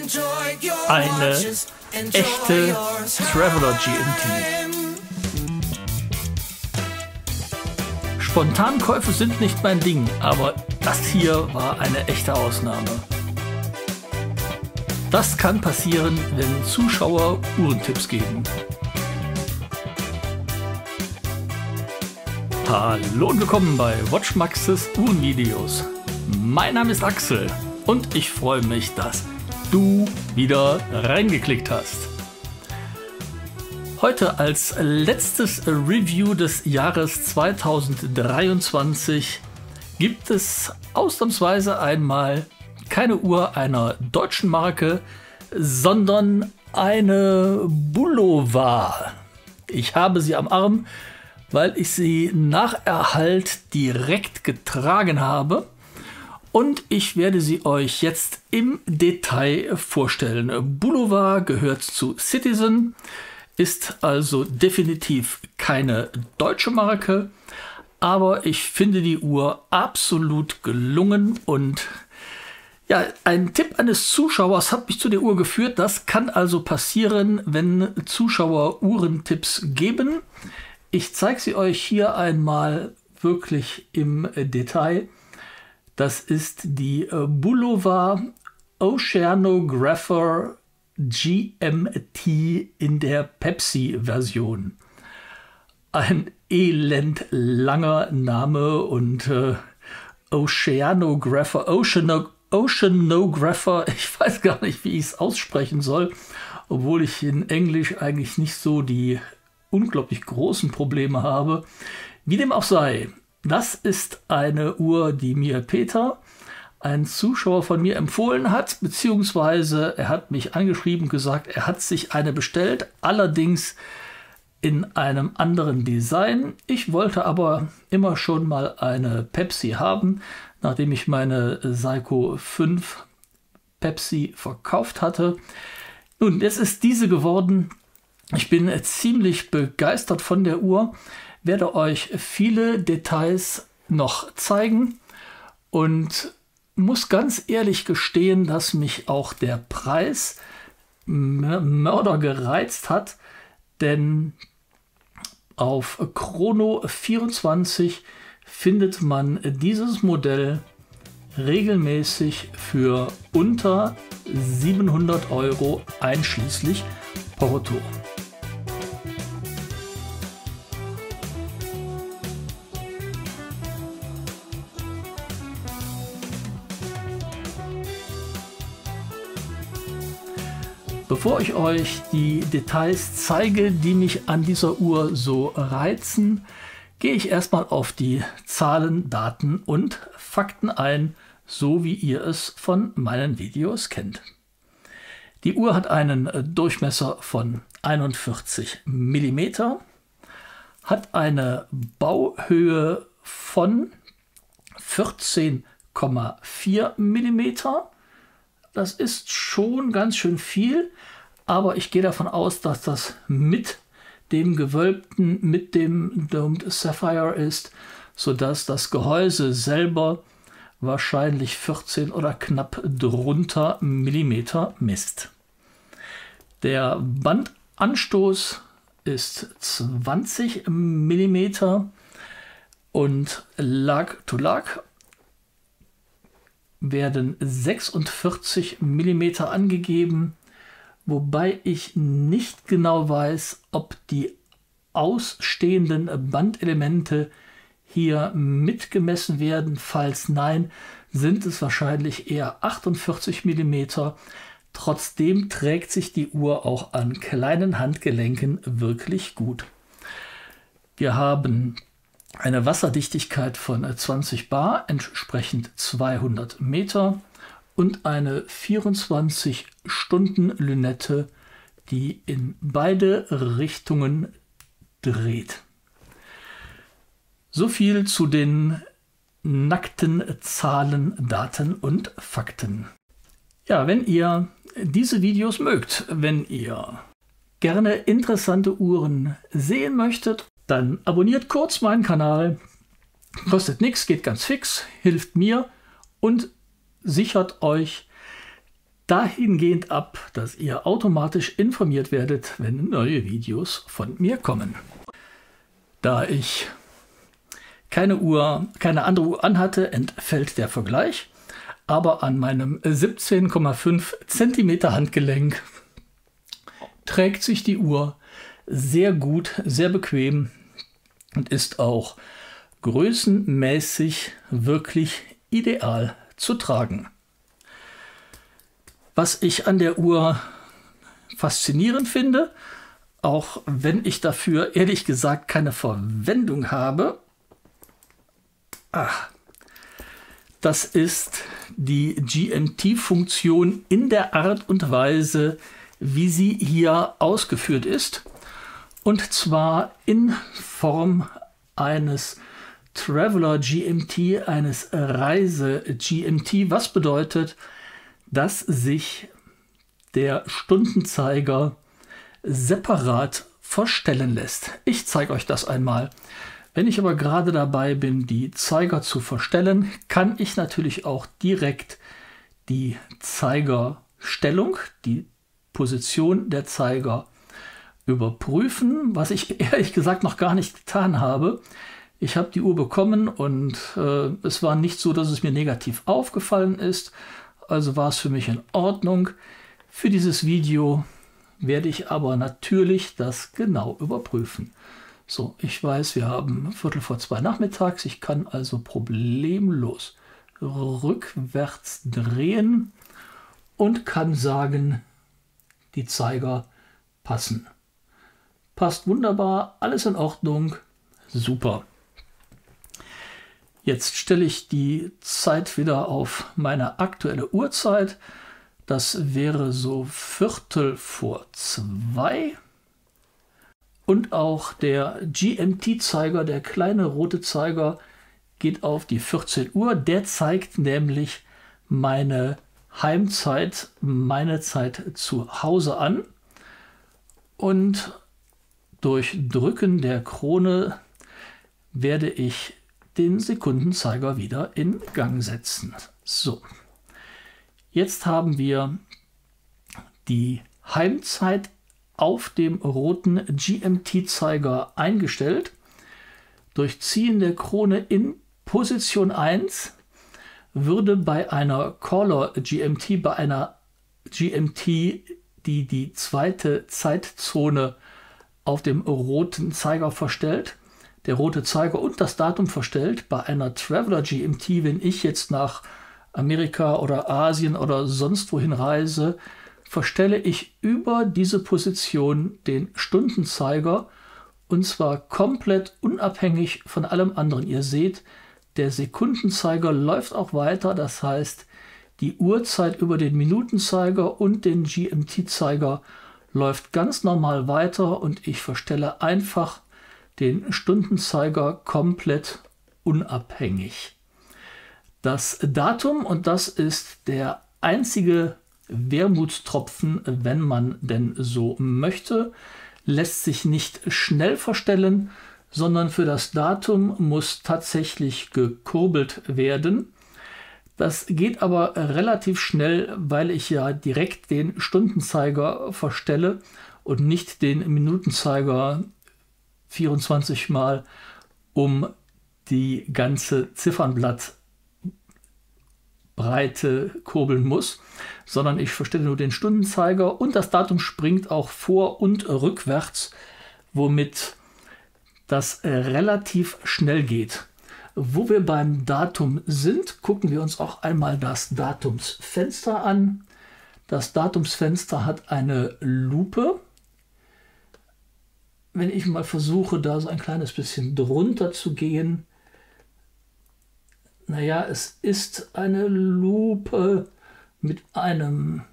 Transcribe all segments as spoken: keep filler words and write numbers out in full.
Eine echte Traveler G M T. Spontankäufe sind nicht mein Ding, aber das hier war eine echte Ausnahme. Das kann passieren, wenn Zuschauer Uhrentipps geben. Hallo und willkommen bei WatchMaxes Uhrenvideos. Mein Name ist Axel und ich freue mich, dass du wieder reingeklickt hast. Heute als letztes Review des Jahres zweitausenddreiundzwanzig gibt es ausnahmsweise einmal keine Uhr einer deutschen Marke, sondern eine Bulova. Ich habe sie am Arm, weil ich sie nach Erhalt direkt getragen habe. Und ich werde sie euch jetzt im Detail vorstellen. Bulova gehört zu Citizen, ist also definitiv keine deutsche Marke, aber ich finde die Uhr absolut gelungen und ja, ein Tipp eines Zuschauers hat mich zu der Uhr geführt. Das kann also passieren, wenn Zuschauer Uhrentipps geben. Ich zeige sie euch hier einmal wirklich im Detail. Das ist die Bulova Oceanographer G M T in der Pepsi-Version. Ein elend langer Name und äh, Oceanographer, Oceano, Oceanographer, ich weiß gar nicht, wie ich es aussprechen soll, obwohl ich in Englisch eigentlich nicht so die unglaublich großen Probleme habe. Wie dem auch sei. Das ist eine Uhr, die mir Peter, ein Zuschauer von mir, empfohlen hat, beziehungsweise er hat mich angeschrieben und gesagt, er hat sich eine bestellt, allerdings in einem anderen Design. Ich wollte aber immer schon mal eine Pepsi haben, nachdem ich meine Seiko fünf Pepsi verkauft hatte. Nun, jetzt ist diese geworden. Ich bin ziemlich begeistert von der Uhr, werde euch viele Details noch zeigen und muss ganz ehrlich gestehen, dass mich auch der Preis Mörder gereizt hat, denn auf Chrono vierundzwanzig findet man dieses Modell regelmäßig für unter siebenhundert Euro einschließlich Porto. Bevor ich euch die Details zeige, die mich an dieser Uhr so reizen, gehe ich erstmal auf die Zahlen, Daten und Fakten ein, so wie ihr es von meinen Videos kennt. Die Uhr hat einen Durchmesser von einundvierzig Millimeter, hat eine Bauhöhe von vierzehn Komma vier Millimeter. Das ist schon ganz schön viel, aber ich gehe davon aus, dass das mit dem gewölbten, mit dem Domed Sapphire ist, sodass das Gehäuse selber wahrscheinlich vierzehn oder knapp drunter Millimeter misst. Der Bandanstoß ist zwanzig Millimeter und Lag to Lag werden sechsundvierzig Millimeter angegeben, wobei ich nicht genau weiß, ob die ausstehenden Bandelemente hier mitgemessen werden. Falls nein, sind es wahrscheinlich eher achtundvierzig Millimeter. Trotzdem trägt sich die Uhr auch an kleinen Handgelenken wirklich gut. Wir haben eine Wasserdichtigkeit von zwanzig Bar, entsprechend zweihundert Meter und eine vierundzwanzig Stunden Lünette, die in beide Richtungen dreht. So viel zu den nackten Zahlen, Daten und Fakten. Ja, wenn ihr diese Videos mögt, wenn ihr gerne interessante Uhren sehen möchtet, dann abonniert kurz meinen Kanal. Kostet nichts, geht ganz fix, hilft mir und sichert euch dahingehend ab, dass ihr automatisch informiert werdet, wenn neue Videos von mir kommen. Da ich keine Uhr, keine andere Uhr anhatte, entfällt der Vergleich, aber an meinem siebzehn Komma fünf Zentimeter Handgelenk trägt sich die Uhr sehr gut, sehr bequem und ist auch größenmäßig wirklich ideal zu tragen. Was ich an der Uhr faszinierend finde, auch wenn ich dafür ehrlich gesagt keine Verwendung habe, ach, das ist die G M T-Funktion in der Art und Weise, wie sie hier ausgeführt ist. Und zwar in Form eines Traveler G M T, eines Reise G M T, was bedeutet, dass sich der Stundenzeiger separat verstellen lässt. Ich zeige euch das einmal. Wenn ich aber gerade dabei bin, die Zeiger zu verstellen, kann ich natürlich auch direkt die Zeigerstellung, die Position der Zeiger überprüfen, was ich ehrlich gesagt noch gar nicht getan habe. Ich habe die Uhr bekommen und äh, es war nicht so, dass es mir negativ aufgefallen ist. Also war es für mich in Ordnung. Für dieses Video werde ich aber natürlich das genau überprüfen. So, ich weiß, wir haben Viertel vor zwei nachmittags. Ich kann also problemlos rückwärts drehen und kann sagen, die Zeiger passen. Passt wunderbar, alles in Ordnung, super. Jetzt stelle ich die Zeit wieder auf meine aktuelle Uhrzeit. Das wäre so Viertel vor zwei. Und auch der G M T-Zeiger, der kleine rote Zeiger, geht auf die vierzehn Uhr. Der zeigt nämlich meine Heimzeit, meine Zeit zu Hause an. Und durch Drücken der Krone werde ich den Sekundenzeiger wieder in Gang setzen. So, jetzt haben wir die Heimzeit auf dem roten G M T-Zeiger eingestellt. Durch Ziehen der Krone in Position eins würde bei einer Caller G M T, bei einer G M T, die die zweite Zeitzone auf dem roten Zeiger verstellt, der rote Zeiger und das Datum verstellt. Bei einer Traveler G M T, wenn ich jetzt nach Amerika oder Asien oder sonst wohin reise, verstelle ich über diese Position den Stundenzeiger und zwar komplett unabhängig von allem anderen. Ihr seht, der Sekundenzeiger läuft auch weiter, das heißt, die Uhrzeit über den Minutenzeiger und den G M T-Zeiger läuft ganz normal weiter und ich verstelle einfach den Stundenzeiger komplett unabhängig. Das Datum, und das ist der einzige Wermutstropfen, wenn man denn so möchte, lässt sich nicht schnell verstellen, sondern für das Datum muss tatsächlich gekurbelt werden. Das geht aber relativ schnell, weil ich ja direkt den Stundenzeiger verstelle und nicht den Minutenzeiger vierundzwanzig Mal um die ganze Ziffernblattbreite kurbeln muss, sondern ich verstelle nur den Stundenzeiger und das Datum springt auch vor und rückwärts, womit das relativ schnell geht. Wo wir beim Datum sind, gucken wir uns auch einmal das Datumsfenster an. Das Datumsfenster hat eine Lupe. Wenn ich mal versuche, da so ein kleines bisschen drunter zu gehen, naja, es ist eine Lupe mit einem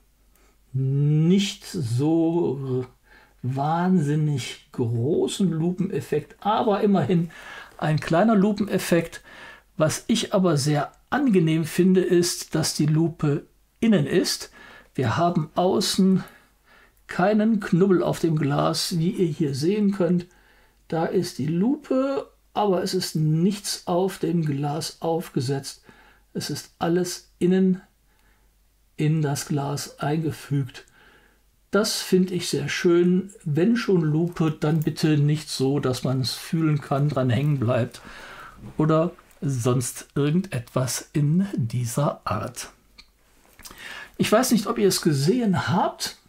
nicht so wahnsinnig großen Lupeneffekt, aber immerhin ein kleiner Lupeneffekt. Was ich aber sehr angenehm finde, ist, dass die Lupe innen ist. Wir haben außen keinen Knubbel auf dem Glas, wie ihr hier sehen könnt. Da ist die Lupe, aber es ist nichts auf dem Glas aufgesetzt. Es ist alles innen in das Glas eingefügt. Das finde ich sehr schön. Wenn schon Lupe, dann bitte nicht so, dass man es fühlen kann, dran hängen bleibt oder sonst irgendetwas in dieser Art. Ich weiß nicht, ob ihr es gesehen habt.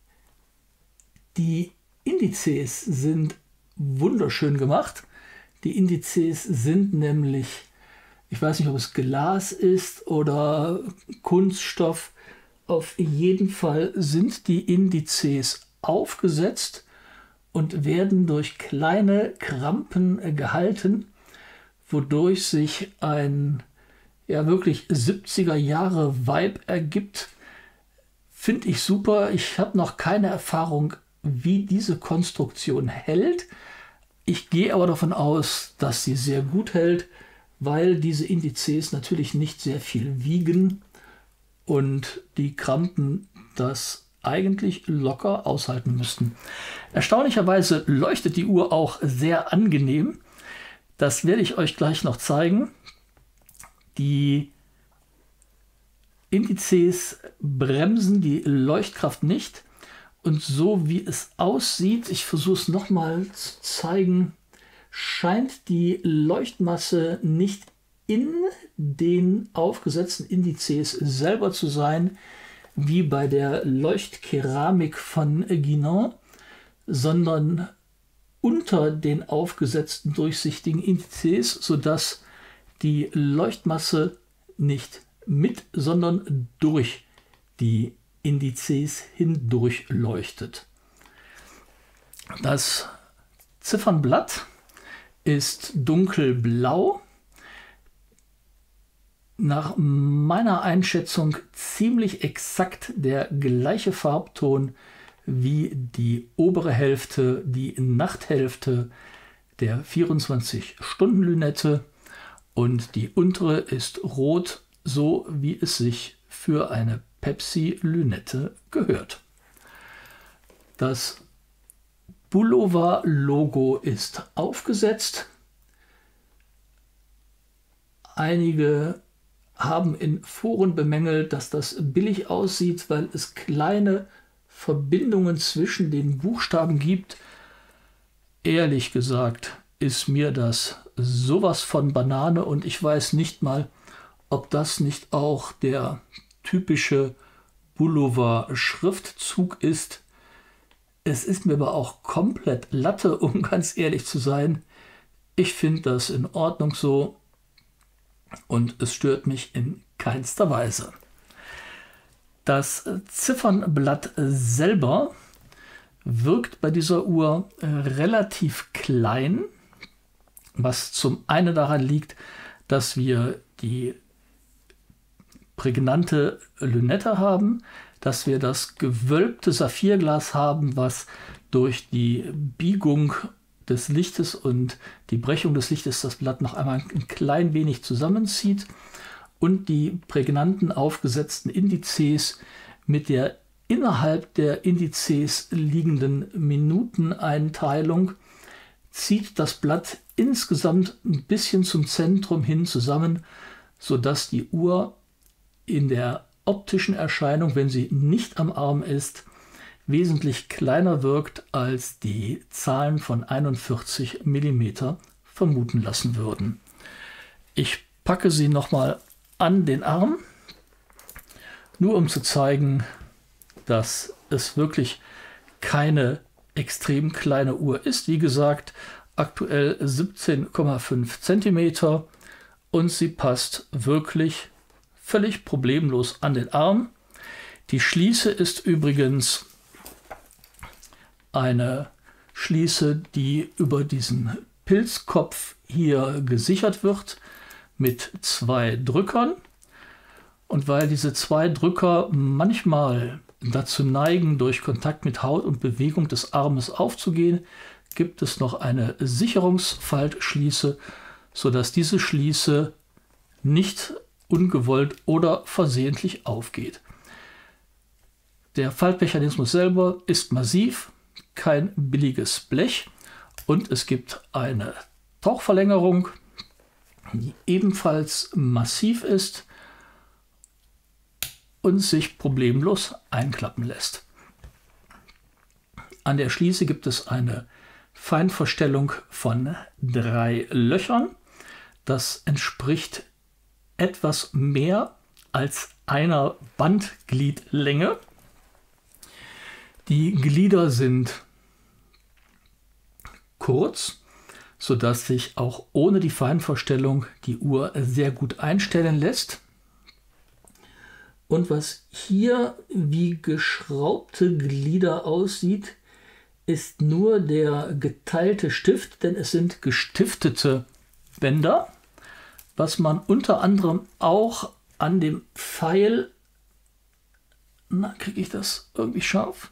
Die Indizes sind wunderschön gemacht. Die Indizes sind nämlich, ich weiß nicht, ob es Glas ist oder Kunststoff. Auf jeden Fall sind die Indizes aufgesetzt und werden durch kleine Krampen gehalten, wodurch sich ein ja wirklich siebziger Jahre Vibe ergibt. Finde ich super. Ich habe noch keine Erfahrung, wie diese Konstruktion hält. Ich gehe aber davon aus, dass sie sehr gut hält, weil diese Indizes natürlich nicht sehr viel wiegen und die Krampen das eigentlich locker aushalten müssten. Erstaunlicherweise leuchtet die Uhr auch sehr angenehm. Das werde ich euch gleich noch zeigen. Die Indizes bremsen die Leuchtkraft nicht. Und so wie es aussieht, ich versuche es nochmal zu zeigen, scheint die Leuchtmasse nicht in den aufgesetzten Indizes selber zu sein, wie bei der Leuchtkeramik von Guinan, sondern unter den aufgesetzten durchsichtigen Indizes, sodass die Leuchtmasse nicht mit, sondern durch die Indizes hindurch leuchtet. Das Ziffernblatt ist dunkelblau. Nach meiner Einschätzung ziemlich exakt der gleiche Farbton wie die obere Hälfte, die Nachthälfte der vierundzwanzig-Stunden-Lünette und die untere ist rot, so wie es sich für eine Pepsi-Lünette gehört. Das Bulova-Logo ist aufgesetzt. Einige haben in Foren bemängelt, dass das billig aussieht, weil es kleine Verbindungen zwischen den Buchstaben gibt. Ehrlich gesagt ist mir das sowas von Banane und ich weiß nicht mal, ob das nicht auch der typische Bulova-Schriftzug ist. Es ist mir aber auch komplett Latte, um ganz ehrlich zu sein. Ich finde das in Ordnung so. Und es stört mich in keinster Weise. Das Ziffernblatt selber wirkt bei dieser Uhr relativ klein, was zum einen daran liegt, dass wir die prägnante Lünette haben, dass wir das gewölbte Saphirglas haben, was durch die Biegung des Lichtes und die Brechung des Lichtes das Blatt noch einmal ein klein wenig zusammenzieht und die prägnanten aufgesetzten Indizes mit der innerhalb der Indizes liegenden Minuteneinteilung zieht das Blatt insgesamt ein bisschen zum Zentrum hin zusammen, sodass die Uhr in der optischen Erscheinung, wenn sie nicht am Arm ist, wesentlich kleiner wirkt, als die Zahlen von einundvierzig Millimeter vermuten lassen würden. Ich packe sie nochmal an den Arm, nur um zu zeigen, dass es wirklich keine extrem kleine Uhr ist. Wie gesagt, aktuell siebzehn Komma fünf Zentimeter und sie passt wirklich völlig problemlos an den Arm. Die Schließe ist übrigens eine Schließe, die über diesen Pilzkopf hier gesichert wird mit zwei Drückern. Und weil diese zwei Drücker manchmal dazu neigen, durch Kontakt mit Haut und Bewegung des Armes aufzugehen, gibt es noch eine Sicherungsfaltschließe, sodass diese Schließe nicht ungewollt oder versehentlich aufgeht. Der Faltmechanismus selber ist massiv, kein billiges Blech, und es gibt eine Tauchverlängerung, die ebenfalls massiv ist und sich problemlos einklappen lässt. An der Schließe gibt es eine Feinverstellung von drei Löchern. Das entspricht etwas mehr als einer Bandgliedlänge. Die Glieder sind kurz, sodass sich auch ohne die Feinverstellung die Uhr sehr gut einstellen lässt. Und was hier wie geschraubte Glieder aussieht, ist nur der geteilte Stift, denn es sind gestiftete Bänder, was man unter anderem auch an dem Pfeil, na, kriege ich das irgendwie scharf?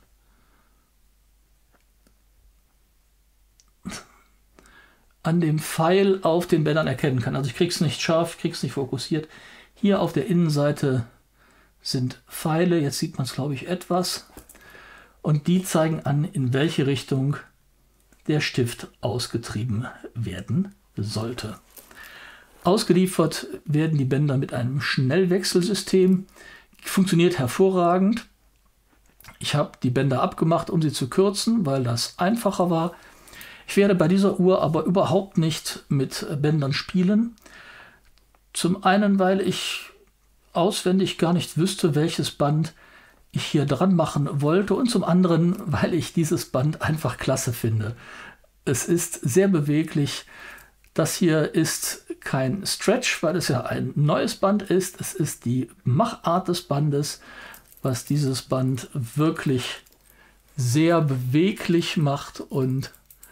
An dem Pfeil auf den Bändern erkennen kann. Also ich kriege es nicht scharf, ich kriege es nicht fokussiert. Hier auf der Innenseite sind Pfeile, jetzt sieht man es glaube ich etwas. Und die zeigen an, in welche Richtung der Stift ausgetrieben werden sollte. Ausgeliefert werden die Bänder mit einem Schnellwechselsystem. Funktioniert hervorragend. Ich habe die Bänder abgemacht, um sie zu kürzen, weil das einfacher war. Ich werde bei dieser Uhr aber überhaupt nicht mit Bändern spielen. Zum einen, weil ich auswendig gar nicht wüsste, welches Band ich hier dran machen wollte, und zum anderen, weil ich dieses Band einfach klasse finde. Es ist sehr beweglich. Das hier ist kein Stretch, weil es ja ein neues Band ist. Es ist die Machart des Bandes, was dieses Band wirklich sehr beweglich macht und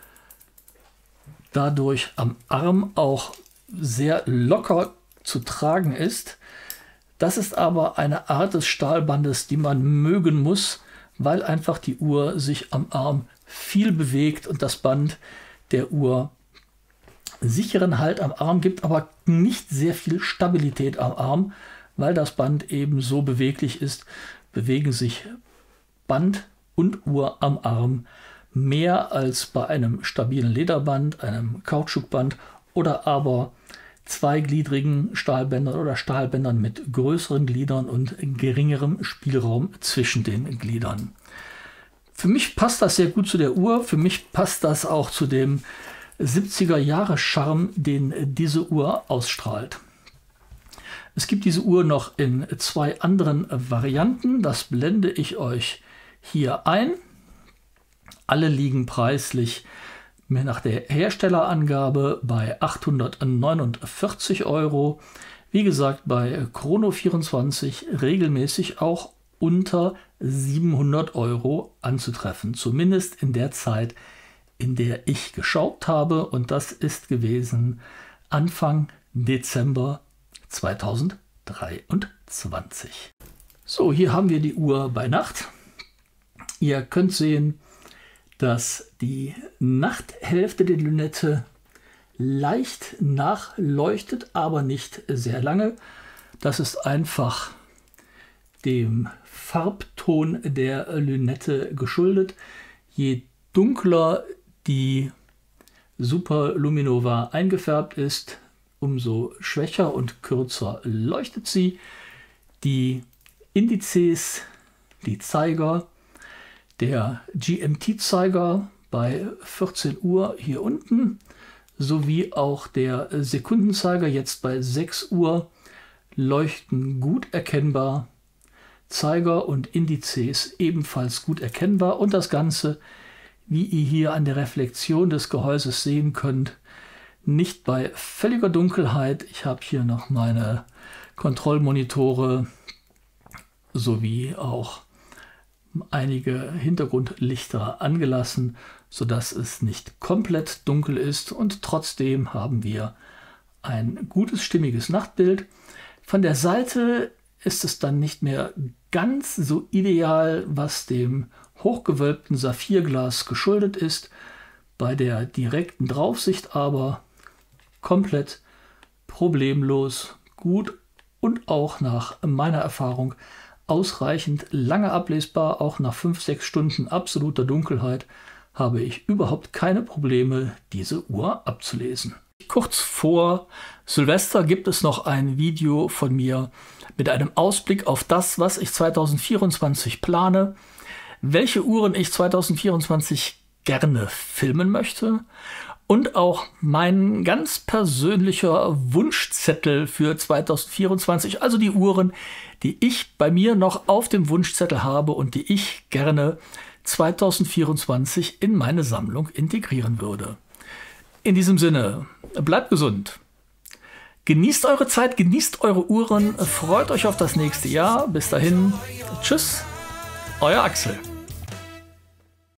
dadurch am Arm auch sehr locker zu tragen ist. Das ist aber eine Art des Stahlbandes, die man mögen muss, weil einfach die Uhr sich am Arm viel bewegt und das Band der Uhr sicheren Halt am Arm gibt, aber nicht sehr viel Stabilität am Arm, weil das Band eben so beweglich ist, bewegen sich Band und Uhr am Arm mehr als bei einem stabilen Lederband, einem Kautschukband oder aber zweigliedrigen Stahlbändern oder Stahlbändern mit größeren Gliedern und geringerem Spielraum zwischen den Gliedern. Für mich passt das sehr gut zu der Uhr, für mich passt das auch zu dem siebziger Jahre Charme, den diese Uhr ausstrahlt. Es gibt diese Uhr noch in zwei anderen Varianten, das blende ich euch hier ein. Alle liegen preislich nach der Herstellerangabe bei achthundertneunundvierzig Euro. Wie gesagt, bei Chrono vierundzwanzig regelmäßig auch unter siebenhundert Euro anzutreffen. Zumindest in der Zeit, in der ich geschaut habe. Und das ist gewesen Anfang Dezember zweitausenddreiundzwanzig. So, hier haben wir die Uhr bei Nacht. Ihr könnt sehen, dass die Nachthälfte der Lünette leicht nachleuchtet, aber nicht sehr lange. Das ist einfach dem Farbton der Lünette geschuldet. Je dunkler die Superluminova eingefärbt ist, umso schwächer und kürzer leuchtet sie. Die Indizes, die Zeiger, der G M T-Zeiger bei vierzehn Uhr hier unten, sowie auch der Sekundenzeiger jetzt bei sechs Uhr leuchten gut erkennbar. Zeiger und Indizes ebenfalls gut erkennbar und das Ganze, wie ihr hier an der Reflexion des Gehäuses sehen könnt, nicht bei völliger Dunkelheit. Ich habe hier noch meine Kontrollmonitore sowie auch einige Hintergrundlichter angelassen, sodass es nicht komplett dunkel ist und trotzdem haben wir ein gutes, stimmiges Nachtbild. Von der Seite ist es dann nicht mehr ganz so ideal, was dem hochgewölbten Saphirglas geschuldet ist. Bei der direkten Draufsicht aber komplett problemlos gut und auch nach meiner Erfahrung ausreichend lange ablesbar. Auch nach fünf, sechs Stunden absoluter Dunkelheit habe ich überhaupt keine Probleme, diese Uhr abzulesen. Kurz vor Silvester gibt es noch ein Video von mir mit einem Ausblick auf das, was ich zweitausendvierundzwanzig plane, welche Uhren ich zweitausendvierundzwanzig gerne filmen möchte und auch mein ganz persönlicher Wunschzettel für zweitausendvierundzwanzig, also die Uhren, die ich bei mir noch auf dem Wunschzettel habe und die ich gerne zweitausendvierundzwanzig in meine Sammlung integrieren würde. In diesem Sinne, bleibt gesund. Genießt eure Zeit, genießt eure Uhren, freut euch auf das nächste Jahr. Bis dahin, tschüss, euer Axel.